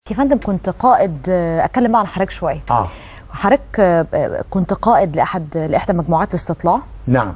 يا فندم كنت قائد، اتكلم بقى عن حضرتك شويه. حضرتك كنت قائد لاحدى مجموعات الاستطلاع. نعم.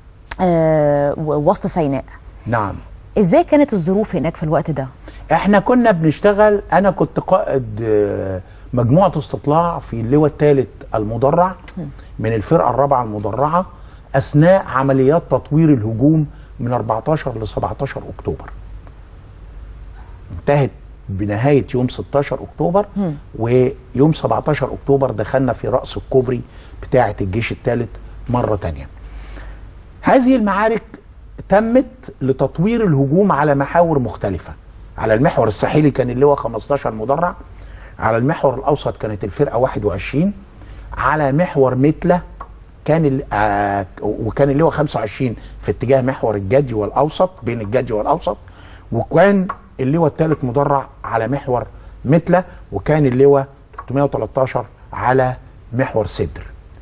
وسط سيناء. نعم. ازاي كانت الظروف هناك في الوقت ده؟ احنا كنا بنشتغل، انا كنت قائد مجموعه استطلاع في اللواء الثالث المدرع من الفرقه الرابعه المدرعه اثناء عمليات تطوير الهجوم من 14 ل 17 اكتوبر. انتهت بنهايه يوم 16 اكتوبر، ويوم 17 اكتوبر دخلنا في راس الكوبري بتاعه الجيش الثالث مره ثانيه. هذه المعارك تمت لتطوير الهجوم على محاور مختلفه. على المحور الساحلي كان اللواء 15 مدرع، على المحور الاوسط كانت الفرقه 21، على محور متله كان وكان اللواء 25 في اتجاه محور الجدي والاوسط، بين الجدي والاوسط، وكان اللواء الثالث مدرع على محور متله، وكان اللواء 313 على محور سدر.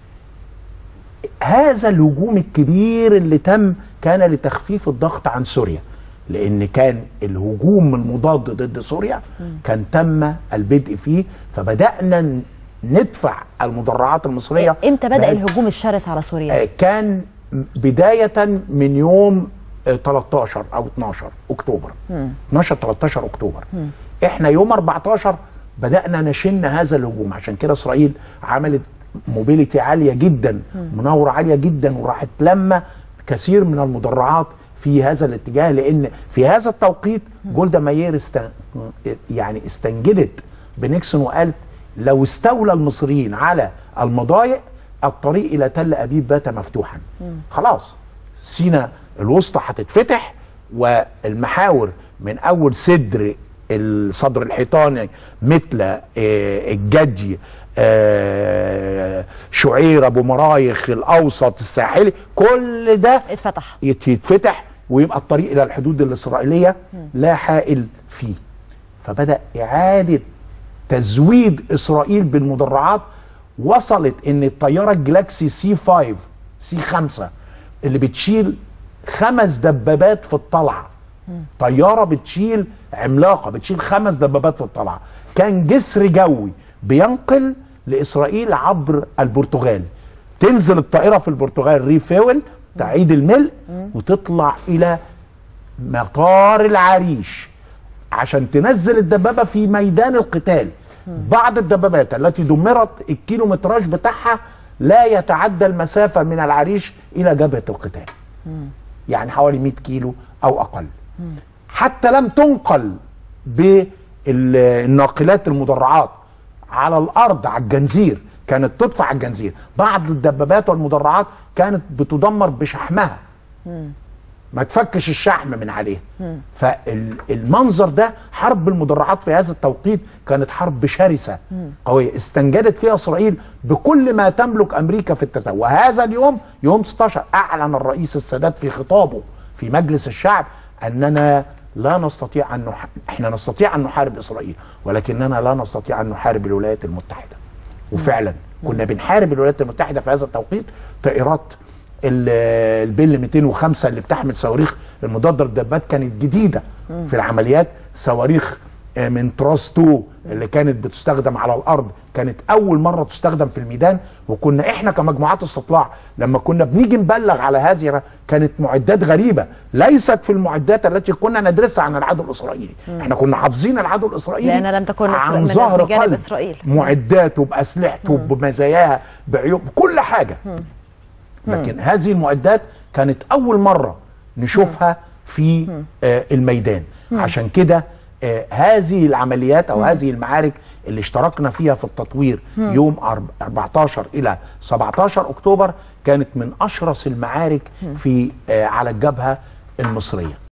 هذا الهجوم الكبير اللي تم كان لتخفيف الضغط عن سوريا، لان كان الهجوم المضاد ضد سوريا كان تم البدء فيه، فبدأنا ندفع المدرعات المصرية. امتى بدأ الهجوم الشرس على سوريا؟ كان بداية من يوم 13 او 12 اكتوبر. 12 13 اكتوبر. احنا يوم 14 بدأنا نشن هذا الهجوم، عشان كده اسرائيل عملت موبيليتي عالية جدا، مناورة عالية جدا، وراحت لما كثير من المدرعات في هذا الاتجاه، لان في هذا التوقيت جولدا مائير يعني استنجدت بنيكسون وقالت لو استولى المصريين على المضايق الطريق الى تل ابيب بات مفتوحا. خلاص سيناء الوسطى هتتفتح، والمحاور من اول صدر الصدر الحيطاني مثل الجدي، شعير، ابو مرايخ، الاوسط، الساحلي، كل ده اتفتح، يتفتح، ويبقى الطريق الى الحدود الاسرائيليه لا حائل فيه. فبدا اعاده تزويد اسرائيل بالمدرعات، وصلت ان الطياره الجلاكسي سي 5 اللي بتشيل 5 دبابات في الطلعه، طياره بتشيل عملاقه بتشيل 5 دبابات في الطلعه، كان جسر جوي بينقل لاسرائيل عبر البرتغال، تنزل الطائره في البرتغال ريفيول تعيد الملء وتطلع الى مطار العريش عشان تنزل الدبابه في ميدان القتال. بعض الدبابات التي دمرت الكيلومتراج بتاعها لا يتعدى المسافه من العريش الى جبهه القتال، يعني حوالي 100 كيلو او اقل. حتى لم تنقل بالناقلات المدرعات على الارض على الجنزير، كانت تدفع على الجنزير. بعض الدبابات والمدرعات كانت بتدمر بشحمها، ما تفكش الشحم من عليها. فالمنظر ده، حرب المدرعات في هذا التوقيت كانت حرب شرسه قويه، استنجدت فيها اسرائيل بكل ما تملك امريكا في التساوي. وهذا اليوم يوم 16 اعلن الرئيس السادات في خطابه في مجلس الشعب اننا لا نستطيع احنا نستطيع ان نحارب اسرائيل، ولكننا لا نستطيع ان نحارب الولايات المتحده. وفعلا كنا بنحارب الولايات المتحده في هذا التوقيت. طائرات البيل 205 اللي بتحمل صواريخ المضاده للدبابات كانت جديده في العمليات. صواريخ من تراس 2 اللي كانت بتستخدم على الارض كانت اول مره تستخدم في الميدان. وكنا احنا كمجموعات استطلاع لما كنا بنيجي نبلغ على هذه كانت معدات غريبه ليست في المعدات التي كنا ندرسها عن العدو الاسرائيلي. احنا كنا حافظين العدو الاسرائيلي لان لم تكن عن ظهر قلب اسرائيل، معداته باسلحته بمزاياها بعيوب كل حاجه. لكن هذه المعدات كانت اول مره نشوفها في الميدان. عشان كده هذه العمليات او هذه المعارك اللي اشتركنا فيها في التطوير يوم 14 الى 17 اكتوبر كانت من اشرس المعارك في على الجبهه المصريه.